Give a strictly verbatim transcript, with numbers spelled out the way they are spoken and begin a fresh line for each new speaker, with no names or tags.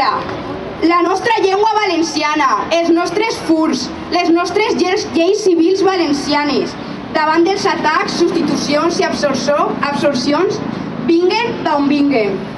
Mira, la nostra llengua valenciana, els nostres furs, les nostres lleis civils valencianes, davant dels atacs, substitucions i absorcions, vinguen d'on vinguen.